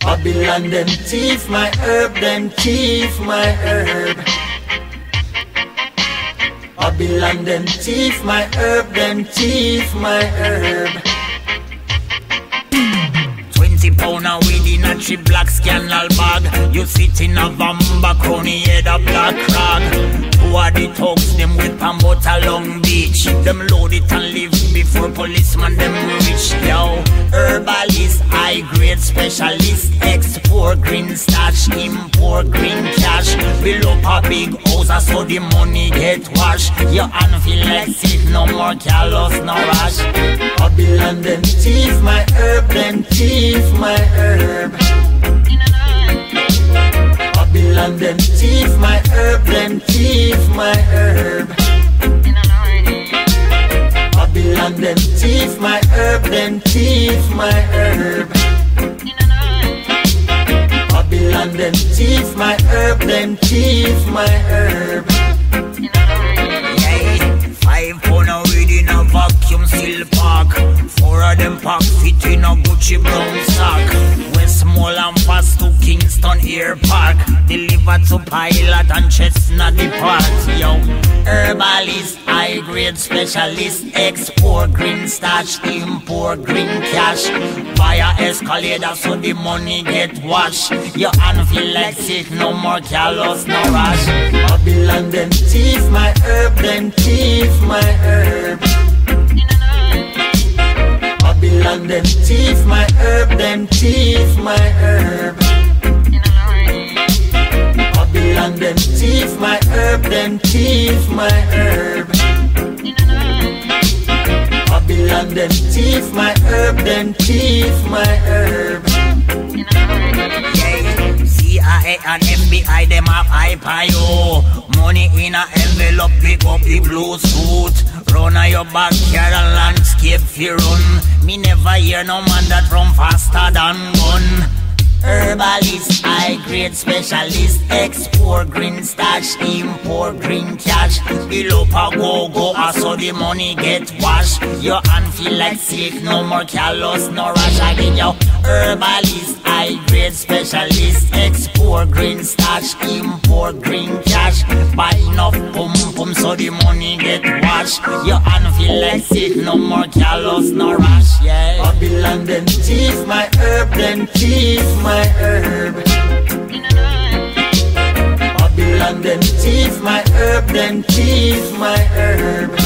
Babylon them thief my herb, them thief my herb. Babylon them thief my herb, them thief my herb. 20 pound a weed in a 3 black scandal bag. You sit in a Vamba crony head a black rag. Who are the thugs them with Pambota Long Beach? Them load it and leave before policeman them reach. Yo, herbalist, high grade specialist, export green stash, import green cash. Build up a big house so the money get washed. Your hand feel like sick, no more callous, no rush. Babylon them thief my herb, them thief my herb. Babylon them thief my herb, them thief my herb. Babylon them thief my herb, them thief my herb. Babylon them thief my herb, them thief my herb. Yeah, 5 pound a weed in a vacuum seal pack. 4 of them pack fit in a Gucci brown sack. Westmall and pass to Kingston Air Park. Delivered to Pilot and Chestnut Depart. Yo, herbalist, high grade specialist, export green stash, import green cash. Via escalator so the money get washed. Your hand feel like sick, no more callous, no rush. Babylon them thief my herb, them thief my herb. Babylon them thief my herb, them thief my herb. Babylon them thief my herb, them thief my herb. Babylon them thief my herb, them thief my herb. Yeah, CIA and FBI them have hype on you. Money in a envelope, pick up the blue suit. Run on your backyard and landscape fi run. Me never hear no man that run faster than gun. Herbalist, high grade specialist, export green stash, import green cash. Below a go so the money get washed. Your hand feel like sick, no more callous, no rush again. Yo, herbalist, high grade specialist, export green stash, import green cash. Buy enough pum so the money get washed. Your hand feel like sick, no more callous, no rush. Yeah. Babylon them thief my herb, them thief my herb. Babylon them thief my herb, them thief my herb.